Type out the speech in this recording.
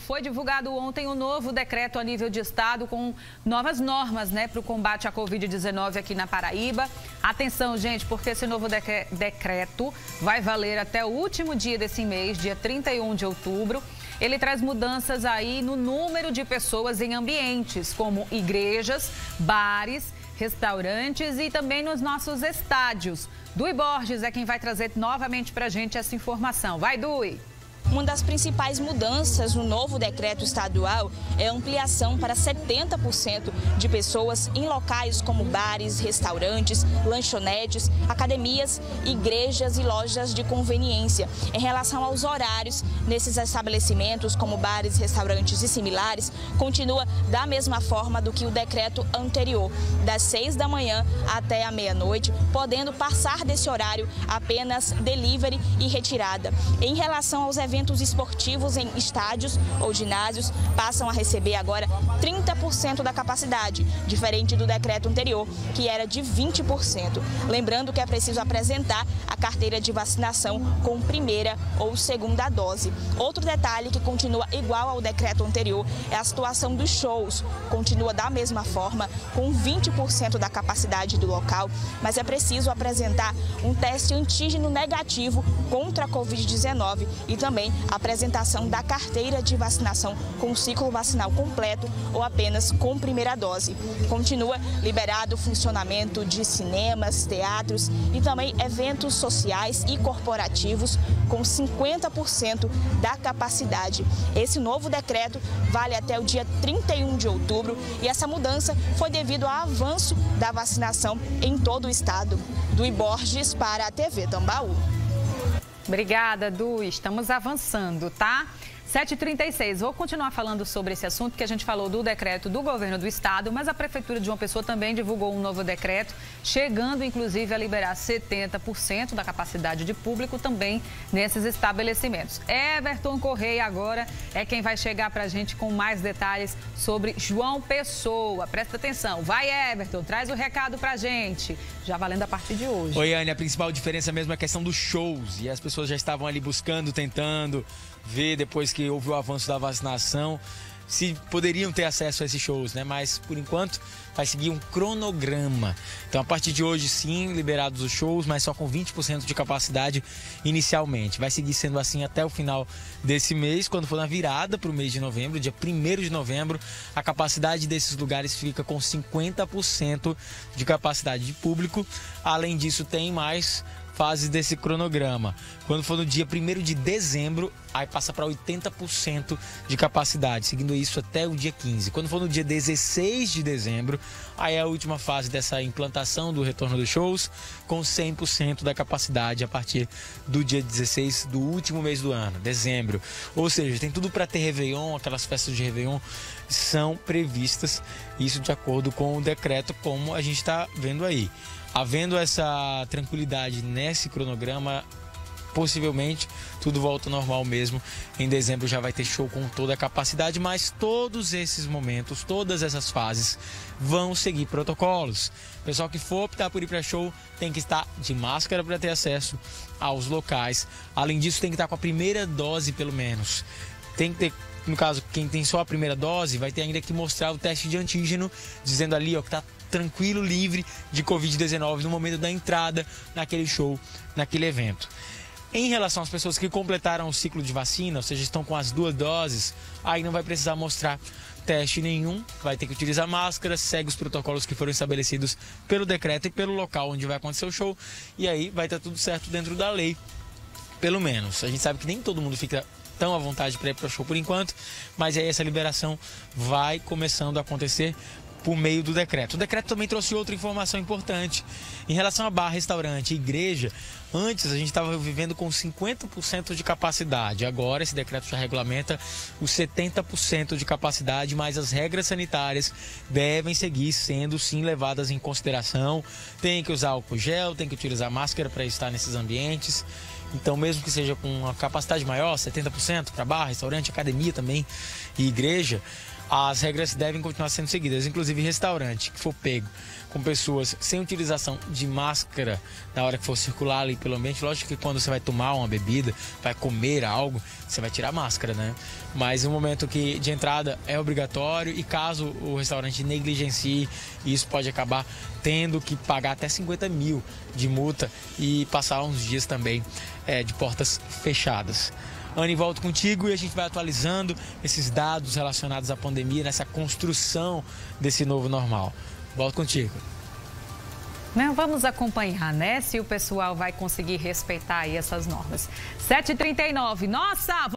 Foi divulgado ontem um novo decreto a nível de estado com novas normas, para o combate à Covid-19 aqui na Paraíba. Atenção, gente, porque esse novo decreto vai valer até o último dia desse mês, dia 31 de outubro. Ele traz mudanças aí no número de pessoas em ambientes, como igrejas, bares, restaurantes e também nos nossos estádios. Dui Borges é quem vai trazer novamente para a gente essa informação. Vai, Dui! Uma das principais mudanças no novo decreto estadual é a ampliação para 70% de pessoas em locais como bares, restaurantes, lanchonetes, academias, igrejas e lojas de conveniência. Em relação aos horários, nesses estabelecimentos como bares, restaurantes e similares, continua da mesma forma do que o decreto anterior, das 6 da manhã até a meia-noite, podendo passar desse horário apenas delivery e retirada. Em relação aos eventos esportivos em estádios ou ginásios, passam a receber agora 30% da capacidade, diferente do decreto anterior, que era de 20%. Lembrando que é preciso apresentar a carteira de vacinação com primeira ou segunda dose. Outro detalhe que continua igual ao decreto anterior é a situação dos shows. Continua da mesma forma, com 20% da capacidade do local, mas é preciso apresentar um teste antígeno negativo contra a Covid-19 e também a apresentação da carteira de vacinação com ciclo vacinal completo ou apenas com primeira dose. Continua liberado o funcionamento de cinemas, teatros e também eventos sociais e corporativos com 50% da capacidade. Esse novo decreto vale até o dia 31 de outubro e essa mudança foi devido ao avanço da vacinação em todo o estado. Dui Borges para a TV Tambaú. Obrigada, Du. Estamos avançando, tá? 7h36. Vou continuar falando sobre esse assunto, que a gente falou do decreto do governo do estado, mas a Prefeitura de João Pessoa também divulgou um novo decreto, chegando inclusive a liberar 70% da capacidade de público também nesses estabelecimentos. Everton Correia agora é quem vai chegar para a gente com mais detalhes sobre João Pessoa. Presta atenção. Vai, Everton, traz o recado para a gente, já valendo a partir de hoje. Oi, Anne, a principal diferença mesmo é a questão dos shows, e as pessoas já estavam ali buscando, tentando ver depois que houve o avanço da vacinação se poderiam ter acesso a esses shows, Mas, por enquanto, vai seguir um cronograma. Então, a partir de hoje, sim, liberados os shows, mas só com 20% de capacidade inicialmente. Vai seguir sendo assim até o final desse mês, quando for na virada para o mês de novembro, dia 1º de novembro, a capacidade desses lugares fica com 50% de capacidade de público. Além disso, tem mais fases desse cronograma. Quando for no dia 1º de dezembro, aí passa para 80% de capacidade, seguindo isso até o dia 15. Quando for no dia 16 de dezembro, aí é a última fase dessa implantação do retorno dos shows, com 100% da capacidade a partir do dia 16 do último mês do ano, dezembro. Ou seja, tem tudo para ter Réveillon, aquelas festas de Réveillon são previstas, isso de acordo com o decreto, como a gente está vendo aí. Havendo essa tranquilidade nesse cronograma, possivelmente tudo volta ao normal mesmo. Em dezembro já vai ter show com toda a capacidade, mas todos esses momentos, todas essas fases vão seguir protocolos. O pessoal que for optar por ir para show tem que estar de máscara para ter acesso aos locais. Além disso, tem que estar com a primeira dose pelo menos. Tem que ter, no caso, quem tem só a primeira dose, vai ter ainda que mostrar o teste de antígeno, dizendo ali que está tranquilo, livre de Covid-19 no momento da entrada naquele show, naquele evento. Em relação às pessoas que completaram o ciclo de vacina, ou seja, estão com as 2 doses, aí não vai precisar mostrar teste nenhum, vai ter que utilizar máscara, segue os protocolos que foram estabelecidos pelo decreto e pelo local onde vai acontecer o show, e aí vai estar tudo certo dentro da lei, pelo menos. A gente sabe que nem todo mundo fica tão à vontade para ir para o show por enquanto, mas aí essa liberação vai começando a acontecer por meio do decreto. O decreto também trouxe outra informação importante. Em relação a bar, restaurante e igreja, antes a gente estava vivendo com 50% de capacidade. Agora esse decreto já regulamenta os 70% de capacidade, mas as regras sanitárias devem seguir sendo sim levadas em consideração. Tem que usar álcool gel, tem que utilizar máscara para estar nesses ambientes. Então, mesmo que seja com uma capacidade maior, 70% para bar, restaurante, academia também e igreja, as regras devem continuar sendo seguidas, inclusive restaurante que for pego com pessoas sem utilização de máscara na hora que for circular ali pelo ambiente. Lógico que quando você vai tomar uma bebida, vai comer algo, você vai tirar a máscara, né? Mas o momento de entrada é obrigatório e caso o restaurante negligencie, isso pode acabar tendo que pagar até 50 mil de multa e passar uns dias também de portas fechadas. Anny, volto contigo e a gente vai atualizando esses dados relacionados à pandemia, nessa construção desse novo normal. Volto contigo. Vamos acompanhar, né? Se o pessoal vai conseguir respeitar aí essas normas. 7h39. Nossa!